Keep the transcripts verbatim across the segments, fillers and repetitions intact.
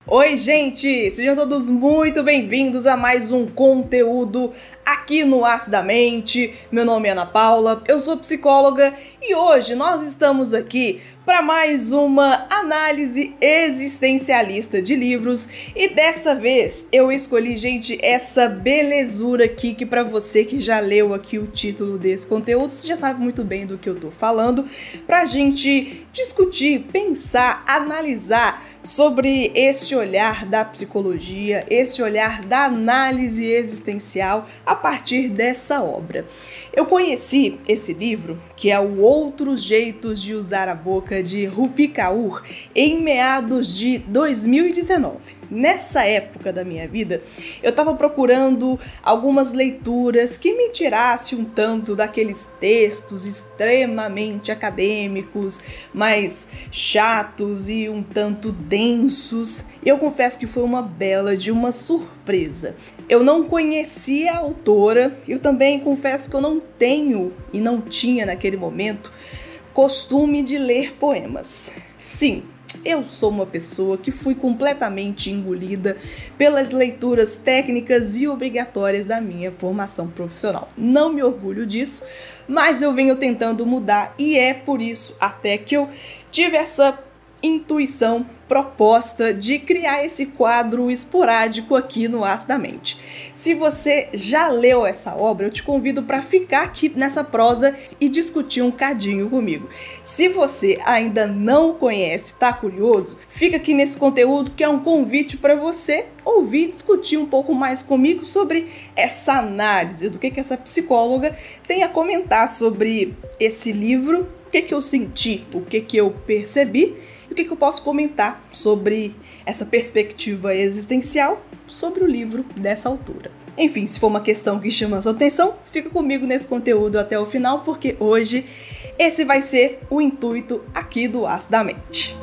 Oi, gente! Sejam todos muito bem-vindos a mais um conteúdo aqui no Acidamente. Meu nome é Ana Paula, eu sou psicóloga e hoje nós estamos aqui para mais uma análise existencialista de livros e dessa vez eu escolhi, gente, essa belezura aqui que para você que já leu aqui o título desse conteúdo, você já sabe muito bem do que eu tô falando, pra gente discutir, pensar, analisar sobre esse olhar da psicologia, esse olhar da análise existencial a partir dessa obra. Eu conheci esse livro, que é o Outros Jeitos de Usar a Boca, de Rupi Kaur, em meados de dois mil e dezenove. Nessa época da minha vida, eu estava procurando algumas leituras que me tirassem um tanto daqueles textos extremamente acadêmicos, mais chatos e um tanto densos. Eu confesso que foi uma bela de uma surpresa. Eu não conhecia a autora, eu também confesso que eu não tenho e não tinha naquele momento costume de ler poemas. Sim, eu sou uma pessoa que fui completamente engolida pelas leituras técnicas e obrigatórias da minha formação profissional. Não me orgulho disso, mas eu venho tentando mudar e é por isso até que eu tive essa intuição proposta de criar esse quadro esporádico aqui no Acidamente. Se você já leu essa obra, eu te convido para ficar aqui nessa prosa e discutir um cadinho comigo. Se você ainda não conhece, está curioso, fica aqui nesse conteúdo que é um convite para você ouvir e discutir um pouco mais comigo sobre essa análise, do que, que essa psicóloga tem a comentar sobre esse livro, o que, que eu senti, o que, que eu percebi, o que, que eu posso comentar sobre essa perspectiva existencial sobre o livro dessa autora. Enfim, se for uma questão que chama a sua atenção, fica comigo nesse conteúdo até o final, porque hoje esse vai ser o intuito aqui do Acidamente.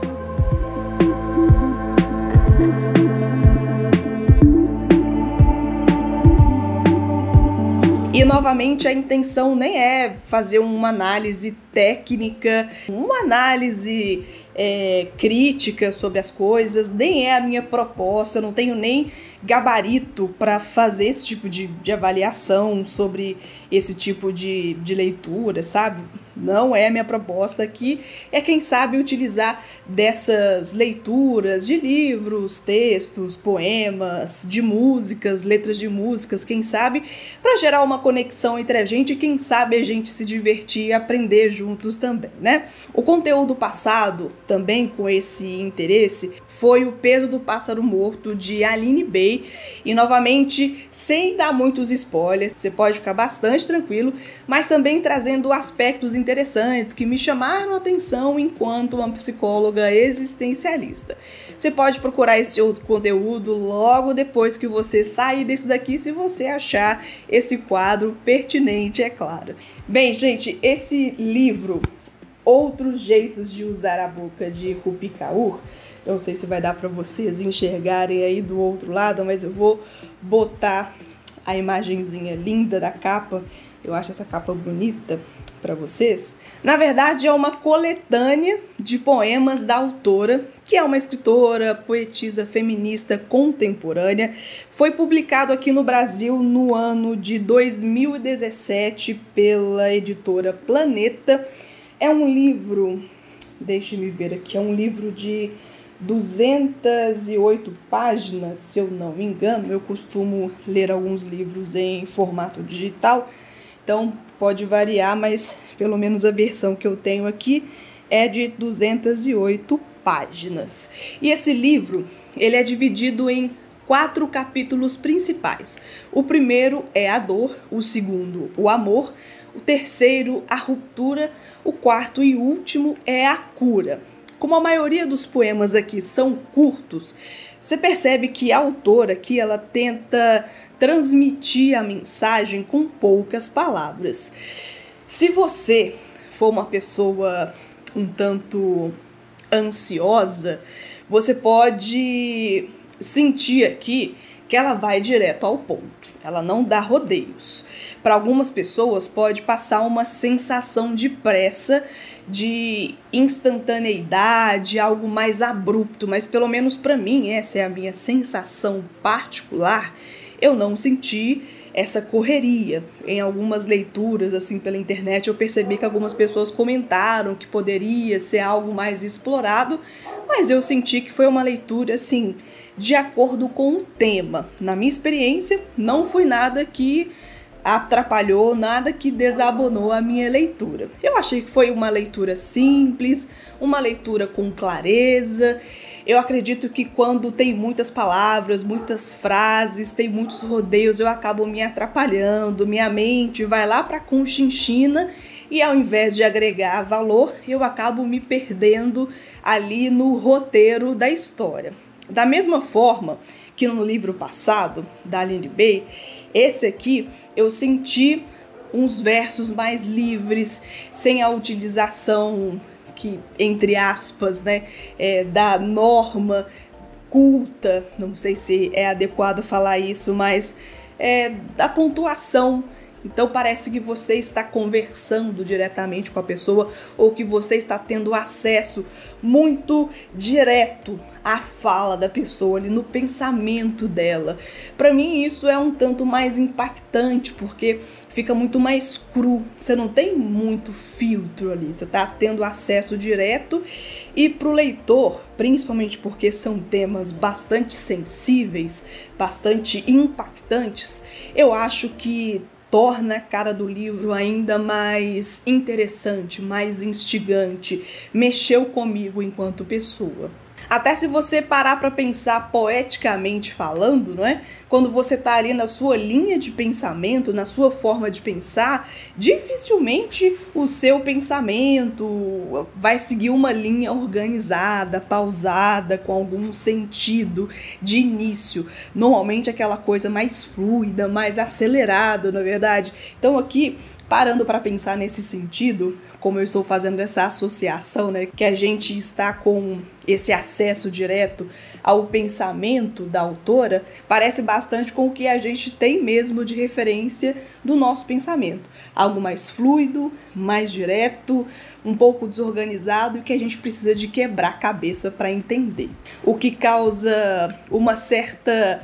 E novamente a intenção nem é fazer uma análise técnica, uma análise É, crítica sobre as coisas, nem é a minha proposta, eu não tenho nem gabarito para fazer esse tipo de, de avaliação sobre esse tipo de, de leitura, sabe? Não é a minha proposta aqui, é quem sabe utilizar dessas leituras de livros, textos, poemas, de músicas, letras de músicas, quem sabe, para gerar uma conexão entre a gente e quem sabe a gente se divertir e aprender juntos também, né? O conteúdo passado, também com esse interesse, foi O Peso do Pássaro Morto, de Aline Bay, e novamente, sem dar muitos spoilers, você pode ficar bastante tranquilo, mas também trazendo aspectos interessantes que me chamaram a atenção enquanto uma psicóloga existencialista. Você pode procurar esse outro conteúdo logo depois que você sair desse daqui, se você achar esse quadro pertinente, é claro. Bem, gente, esse livro, Outros Jeitos de Usar a Boca, de Rupi Kaur, eu não sei se vai dar para vocês enxergarem aí do outro lado, mas eu vou botar a imagenzinha linda da capa, eu acho essa capa bonita para vocês. Na verdade, é uma coletânea de poemas da autora, que é uma escritora, poetisa feminista contemporânea. Foi publicado aqui no Brasil no ano de dois mil e dezessete pela editora Planeta. É um livro, deixe-me ver aqui, é um livro de duzentas e oito páginas, se eu não me engano. Eu costumo ler alguns livros em formato digital, então pode variar, mas pelo menos a versão que eu tenho aqui é de duzentas e oito páginas. E esse livro, ele é dividido em quatro capítulos principais. O primeiro é a dor, o segundo, o amor, o terceiro, a ruptura, o quarto e último é a cura. Como a maioria dos poemas aqui são curtos, você percebe que a autora aqui ela tenta transmitir a mensagem com poucas palavras. Se você for uma pessoa um tanto ansiosa, você pode sentir aqui que ela vai direto ao ponto, ela não dá rodeios. Para algumas pessoas pode passar uma sensação de pressa, de instantaneidade, algo mais abrupto, mas pelo menos para mim, essa é a minha sensação particular, eu não senti essa correria. Em algumas leituras assim pela internet eu percebi que algumas pessoas comentaram que poderia ser algo mais explorado, mas eu senti que foi uma leitura assim de acordo com o tema. Na minha experiência não foi nada que atrapalhou, nada que desabonou a minha leitura. Eu achei que foi uma leitura simples, uma leitura com clareza. Eu acredito que quando tem muitas palavras, muitas frases, tem muitos rodeios, eu acabo me atrapalhando, minha mente vai lá para a Conchinchina e ao invés de agregar valor, eu acabo me perdendo ali no roteiro da história. Da mesma forma que no livro passado, da Aline Bay, esse aqui eu senti uns versos mais livres, sem a utilização que, entre aspas, né, é, da norma culta, não sei se é adequado falar isso, mas é, da pontuação. Então parece que você está conversando diretamente com a pessoa ou que você está tendo acesso muito direto à fala da pessoa, ali no pensamento dela. Para mim isso é um tanto mais impactante, porque fica muito mais cru, você não tem muito filtro ali, você está tendo acesso direto. E para o leitor, principalmente porque são temas bastante sensíveis, bastante impactantes, eu acho que torna a cara do livro ainda mais interessante, mais instigante, mexeu comigo enquanto pessoa. Até se você parar para pensar poeticamente falando, não é? Quando você está ali na sua linha de pensamento, na sua forma de pensar, dificilmente o seu pensamento vai seguir uma linha organizada, pausada, com algum sentido de início. Normalmente aquela coisa mais fluida, mais acelerada, na verdade. Então aqui, parando para pensar nesse sentido, como eu estou fazendo essa associação, né, que a gente está com esse acesso direto ao pensamento da autora, parece bastante com o que a gente tem mesmo de referência do nosso pensamento. Algo mais fluido, mais direto, um pouco desorganizado e que a gente precisa de quebrar a cabeça para entender. O que causa uma certa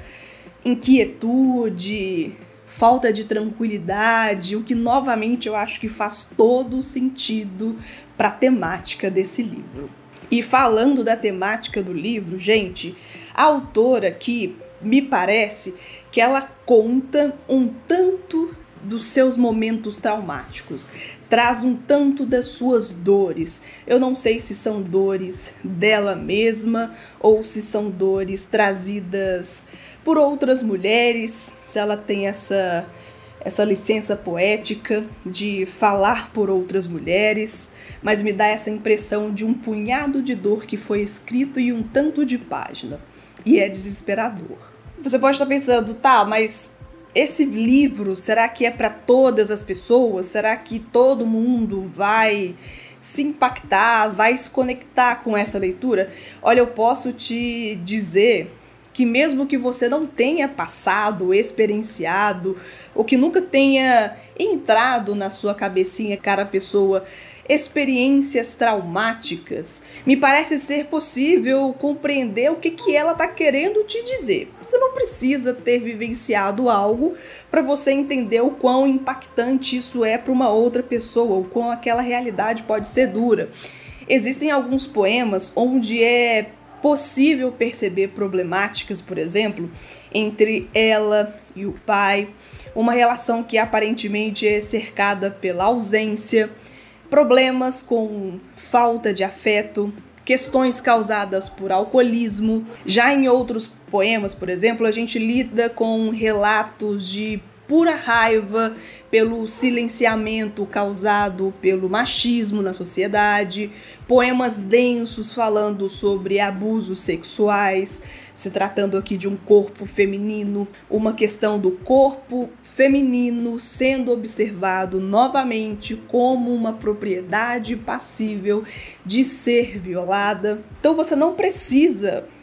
inquietude, falta de tranquilidade, o que novamente eu acho que faz todo sentido para a temática desse livro. E falando da temática do livro, gente, a autora aqui me parece que ela conta um tanto dos seus momentos traumáticos, traz um tanto das suas dores. Eu não sei se são dores dela mesma ou se são dores trazidas por outras mulheres, se ela tem essa, essa licença poética de falar por outras mulheres, mas me dá essa impressão de um punhado de dor que foi escrito em um tanto de página, e é desesperador. Você pode estar pensando, tá, mas esse livro, será que é para todas as pessoas? Será que todo mundo vai se impactar, vai se conectar com essa leitura? Olha, eu posso te dizer que mesmo que você não tenha passado, experienciado, ou que nunca tenha entrado na sua cabecinha, cara pessoa, experiências traumáticas, me parece ser possível compreender o que, que ela está querendo te dizer. Você não precisa ter vivenciado algo para você entender o quão impactante isso é para uma outra pessoa, o quão aquela realidade pode ser dura. Existem alguns poemas onde é possível perceber problemáticas, por exemplo, entre ela e o pai, uma relação que aparentemente é cercada pela ausência, problemas com falta de afeto, questões causadas por alcoolismo. Já em outros poemas, por exemplo, a gente lida com relatos de pura raiva pelo silenciamento causado pelo machismo na sociedade, poemas densos falando sobre abusos sexuais, se tratando aqui de um corpo feminino, uma questão do corpo feminino sendo observado novamente como uma propriedade passível de ser violada. Então você não precisa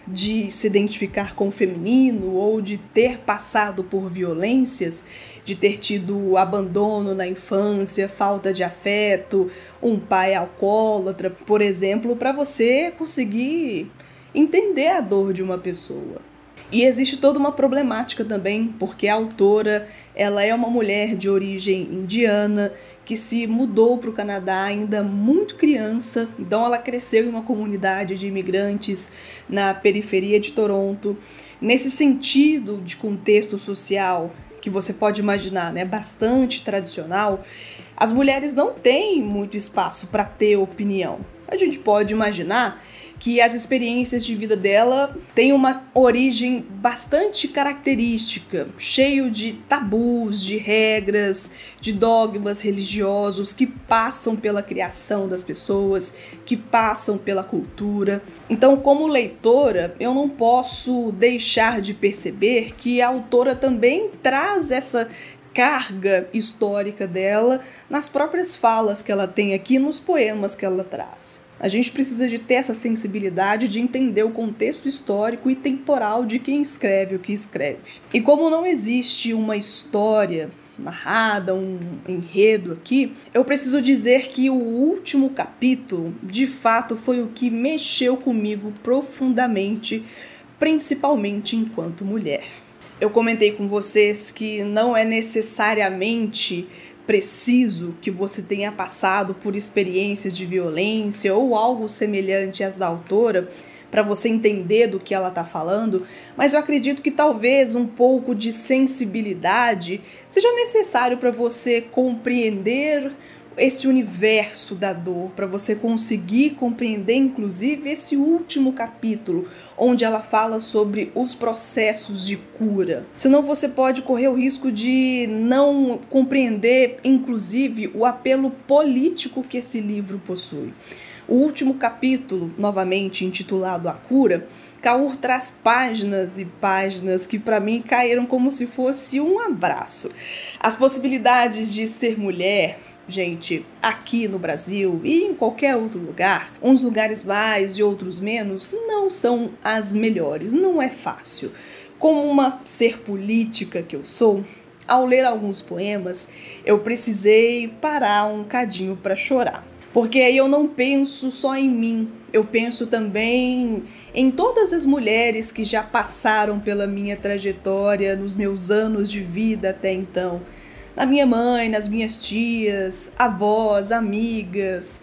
de se identificar com o feminino ou de ter passado por violências, de ter tido abandono na infância, falta de afeto, um pai alcoólatra, por exemplo, para você conseguir entender a dor de uma pessoa. E existe toda uma problemática também, porque a autora ela é uma mulher de origem indiana que se mudou para o Canadá ainda muito criança, então ela cresceu em uma comunidade de imigrantes na periferia de Toronto. Nesse sentido de contexto social que você pode imaginar, né, bastante tradicional, as mulheres não têm muito espaço para ter opinião. A gente pode imaginar que as experiências de vida dela têm uma origem bastante característica, cheio de tabus, de regras, de dogmas religiosos que passam pela criação das pessoas, que passam pela cultura. Então, como leitora, eu não posso deixar de perceber que a autora também traz essa carga histórica dela nas próprias falas que ela tem aqui, nos poemas que ela traz. A gente precisa de ter essa sensibilidade de entender o contexto histórico e temporal de quem escreve o que escreve. E como não existe uma história narrada, um enredo aqui, eu preciso dizer que o último capítulo, de fato, foi o que mexeu comigo profundamente, principalmente enquanto mulher. Eu comentei com vocês que não é necessariamente preciso que você tenha passado por experiências de violência ou algo semelhante às da autora para você entender do que ela está falando, mas eu acredito que talvez um pouco de sensibilidade seja necessário para você compreender esse universo da dor, para você conseguir compreender inclusive esse último capítulo, onde ela fala sobre os processos de cura. Senão você pode correr o risco de não compreender inclusive o apelo político que esse livro possui. O último capítulo, novamente intitulado A Cura, Kaur traz páginas e páginas que para mim caíram como se fosse um abraço. As possibilidades de ser mulher, gente, aqui no Brasil e em qualquer outro lugar, uns lugares mais e outros menos, não são as melhores, não é fácil. Como uma ser política que eu sou, ao ler alguns poemas, eu precisei parar um cadinho para chorar. Porque aí eu não penso só em mim, eu penso também em todas as mulheres que já passaram pela minha trajetória, nos meus anos de vida até então. Na minha mãe, nas minhas tias, avós, amigas,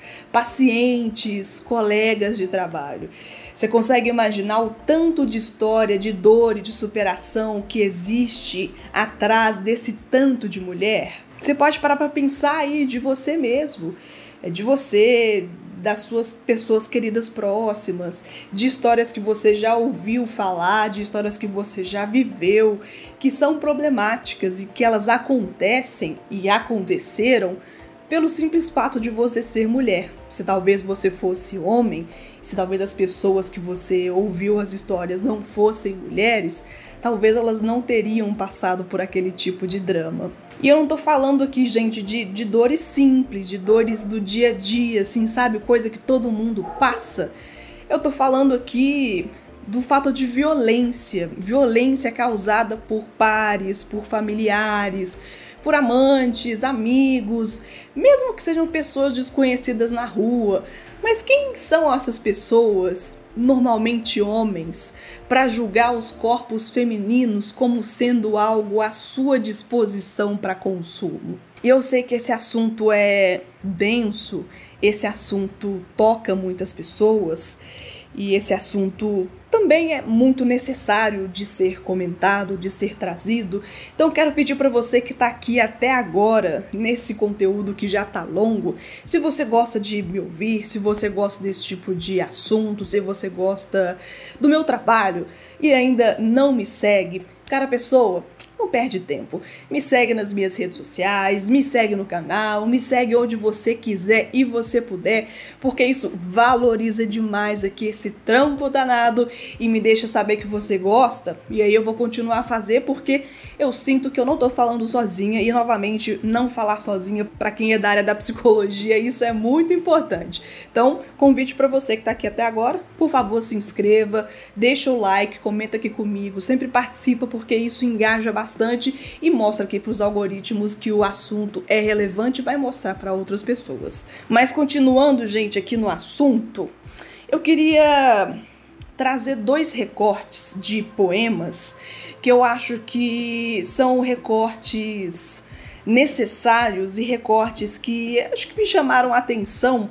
pacientes, colegas de trabalho. Você consegue imaginar o tanto de história, de dor e de superação que existe atrás desse tanto de mulher? Você pode parar para pensar aí de você mesmo, de você, das suas pessoas queridas próximas, de histórias que você já ouviu falar, de histórias que você já viveu, que são problemáticas e que elas acontecem e aconteceram pelo simples fato de você ser mulher. Se talvez você fosse homem, se talvez as pessoas que você ouviu as histórias não fossem mulheres, talvez elas não teriam passado por aquele tipo de drama. E eu não tô falando aqui, gente, de, de dores simples, de dores do dia a dia, assim, sabe? Coisa que todo mundo passa. Eu tô falando aqui do fato de violência. Violência causada por pares, por familiares, por amantes, amigos, mesmo que sejam pessoas desconhecidas na rua. Mas quem são essas pessoas, normalmente homens, para julgar os corpos femininos como sendo algo à sua disposição para consumo? E eu sei que esse assunto é denso, esse assunto toca muitas pessoas e esse assunto também é muito necessário de ser comentado, de ser trazido. Então quero pedir para você que está aqui até agora, nesse conteúdo que já está longo, se você gosta de me ouvir, se você gosta desse tipo de assunto, se você gosta do meu trabalho e ainda não me segue, cara pessoa, não perde tempo. Me segue nas minhas redes sociais, me segue no canal, me segue onde você quiser e você puder, porque isso valoriza demais aqui esse trampo danado e me deixa saber que você gosta. E aí eu vou continuar a fazer, porque eu sinto que eu não tô falando sozinha e, novamente, não falar sozinha para quem é da área da psicologia, isso é muito importante. Então, convite para você que tá aqui até agora, por favor, se inscreva, deixa o like, comenta aqui comigo, sempre participa, porque isso engaja bastante e mostra aqui para os algoritmos que o assunto é relevante e vai mostrar para outras pessoas. Mas continuando, gente, aqui no assunto, eu queria trazer dois recortes de poemas que eu acho que são recortes necessários e recortes que acho que me chamaram a atenção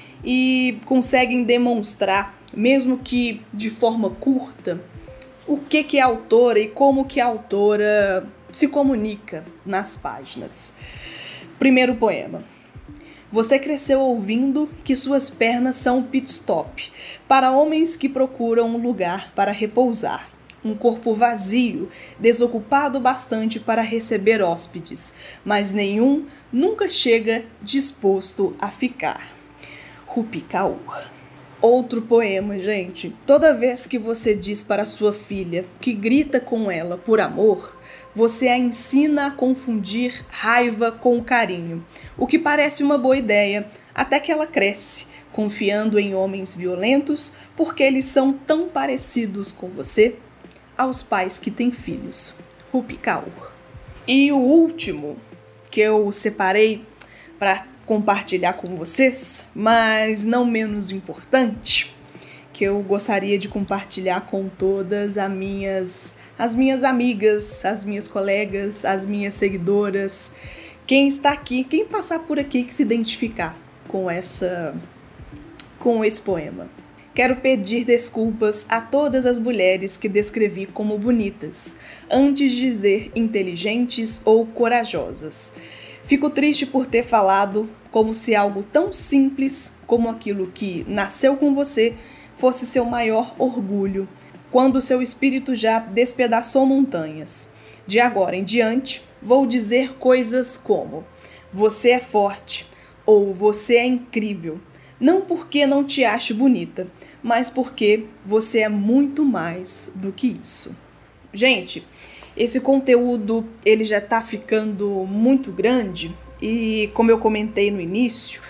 e conseguem demonstrar, mesmo que de forma curta, o que que é a autora e como que a autora se comunica nas páginas. Primeiro poema. Você cresceu ouvindo que suas pernas são um pit stop para homens que procuram um lugar para repousar. Um corpo vazio, desocupado bastante para receber hóspedes, mas nenhum nunca chega disposto a ficar. Rupi Kaur. Outro poema, gente. Toda vez que você diz para sua filha que grita com ela por amor, você a ensina a confundir raiva com carinho, o que parece uma boa ideia, até que ela cresce, confiando em homens violentos porque eles são tão parecidos com você, aos pais que têm filhos. Rupi Kaur. E o último que eu separei para compartilhar com vocês, mas não menos importante, que eu gostaria de compartilhar com todas as minhas, as minhas amigas, as minhas colegas, as minhas seguidoras, quem está aqui, quem passar por aqui que se identificar com essa, com esse poema. Quero pedir desculpas a todas as mulheres que descrevi como bonitas, antes de dizer inteligentes ou corajosas. Fico triste por ter falado como se algo tão simples como aquilo que nasceu com você fosse seu maior orgulho, quando seu espírito já despedaçou montanhas. De agora em diante, vou dizer coisas como: você é forte ou você é incrível, não porque não te ache bonita, mas porque você é muito mais do que isso. Gente, esse conteúdo ele já está ficando muito grande e, como eu comentei no início,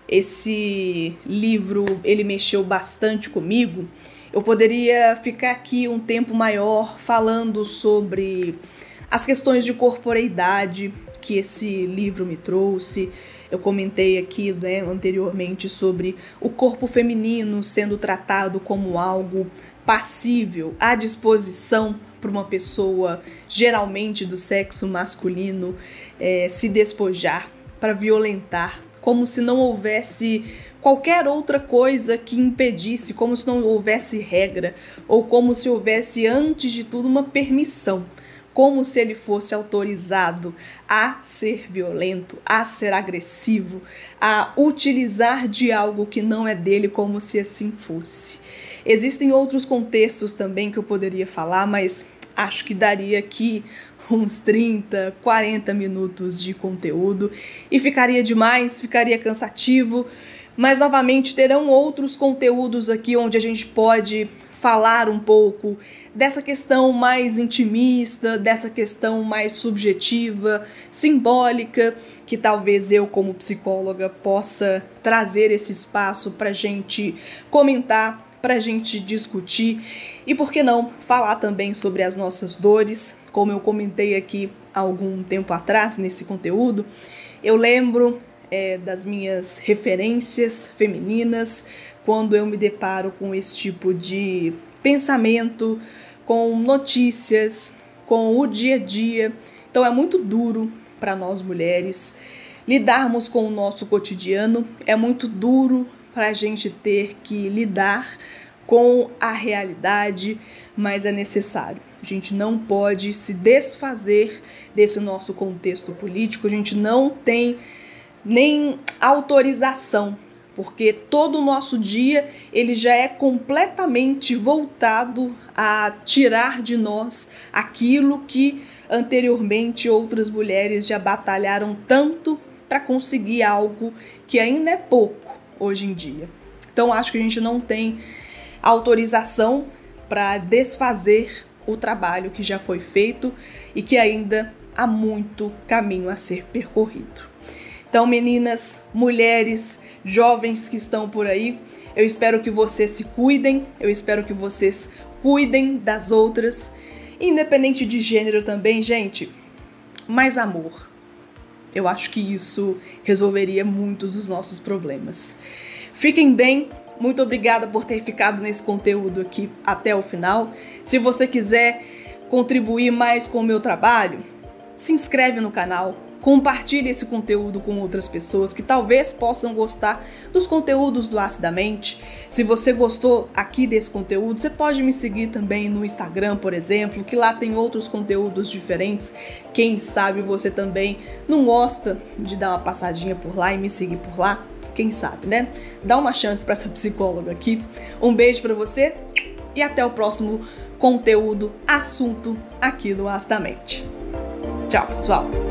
esse livro ele mexeu bastante comigo. Eu poderia ficar aqui um tempo maior falando sobre as questões de corporeidade que esse livro me trouxe. Eu comentei aqui, né, anteriormente sobre o corpo feminino sendo tratado como algo passível, à disposição para uma pessoa, geralmente do sexo masculino, é, se despojar, para violentar, como se não houvesse qualquer outra coisa que impedisse, como se não houvesse regra, ou como se houvesse, antes de tudo, uma permissão. Como se ele fosse autorizado a ser violento, a ser agressivo, a utilizar de algo que não é dele, como se assim fosse. Existem outros contextos também que eu poderia falar, mas acho que daria aqui uns trinta, quarenta minutos de conteúdo e ficaria demais, ficaria cansativo, mas novamente terão outros conteúdos aqui onde a gente pode falar um pouco dessa questão mais intimista, dessa questão mais subjetiva, simbólica, que talvez eu, como psicóloga, possa trazer esse espaço para a gente comentar, para a gente discutir e, por que não, falar também sobre as nossas dores, como eu comentei aqui há algum tempo atrás nesse conteúdo. Eu lembro é, das minhas referências femininas, quando eu me deparo com esse tipo de pensamento, com notícias, com o dia a dia. Então é muito duro para nós mulheres lidarmos com o nosso cotidiano, é muito duro para a gente ter que lidar com a realidade, mas é necessário. A gente não pode se desfazer desse nosso contexto político, a gente não tem nem autorização porque todo o nosso dia ele já é completamente voltado a tirar de nós aquilo que anteriormente outras mulheres já batalharam tanto para conseguir algo que ainda é pouco hoje em dia. Então acho que a gente não tem autorização para desfazer o trabalho que já foi feito e que ainda há muito caminho a ser percorrido. Então, meninas, mulheres, jovens que estão por aí, eu espero que vocês se cuidem, eu espero que vocês cuidem das outras, independente de gênero também, gente, mais amor. Eu acho que isso resolveria muitos dos nossos problemas. Fiquem bem, muito obrigada por ter ficado nesse conteúdo aqui até o final. Se você quiser contribuir mais com o meu trabalho, se inscreve no canal. Compartilhe esse conteúdo com outras pessoas que talvez possam gostar dos conteúdos do Acidamente. Se você gostou aqui desse conteúdo, você pode me seguir também no Instagram, por exemplo, que lá tem outros conteúdos diferentes. Quem sabe você também não gosta de dar uma passadinha por lá e me seguir por lá? Quem sabe, né? Dá uma chance para essa psicóloga aqui. Um beijo para você e até o próximo conteúdo, assunto aqui do Acidamente. Tchau, pessoal!